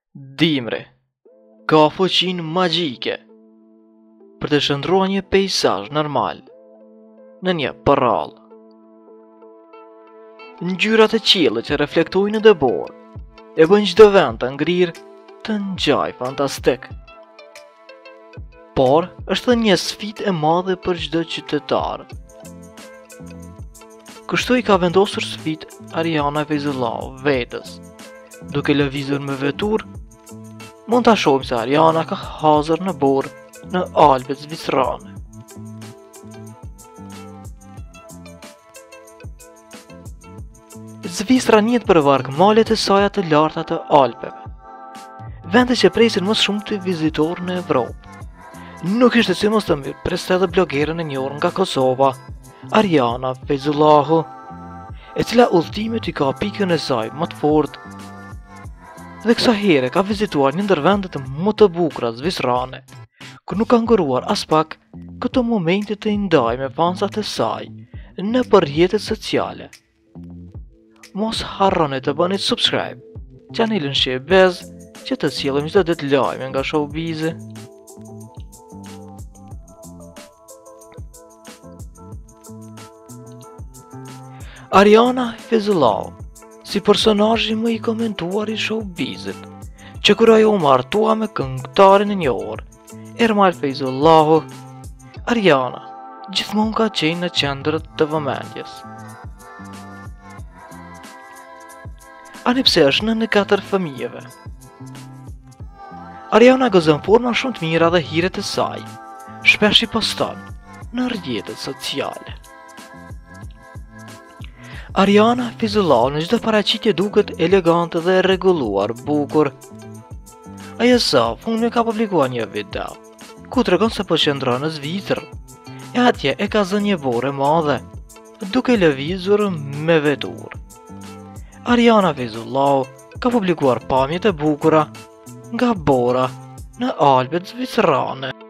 Dimre ka fuqinë magjike për të shndruar një peizazh normal në një parrall. Ngjyrat e qiellit që reflektojnë në dëbor e bën çdo vend të ngrirë të ngjajë fantastik. Por është edhe një sfidë e madhe për çdo qytetar. Kështu i ka vendosur sfidë Ariana Feyzullahu vetes. Duke lëvizur me vetur, mund ta shohim se Ariana ka hazër në borë në Alpet Zvicrane. Zvicra njihet për varg malet e saj të larta të Alpeve, vende që presin më shumë të vizitorë në Evropë. Nuk ishte si mos të mirë preste edhe blogerën e njohur nga Kosova, Ariana Feyzullahu, e cila udhëtimet i ka pikën e saj më të fortë dhe kësa here ka vizituar një ndër vendet më të bukura zvicrane, ku nuk ka nguruar as pak këto momente të ndaj me fansat e saj në rrjetet sociale. Mos harroni të bëni subscribe chanelin Shqipez që të sjellëm çdo ditë lajme nga showbizi. Ariana Feyzullahu si personazhi më i komentuar i showbizit, që kur ajo u martua me këngëtarin e njohur Ermal Feyzullahu, Ariana gjithmonë ka qenë në qendër të vëmendjes. Ani pse është nënë e 4 fëmijëve. Ariana gëzon forma shumë të mira dhe hiret e saj shpesh i poston në rrjetet sociale. Ariana Feyzullahu në çdo paraqitje duket elegante dhe e rregulluar, bukur. Ajo sa fundi ka publikuar një video ku tregon se po qëndron në Zvicër, e atje e ka zënë një borë e madhe duke lëvizur me vetur. Ariana Feyzullahu ka publikuar pamjet e bukura nga bora në Alpet Zvicrane.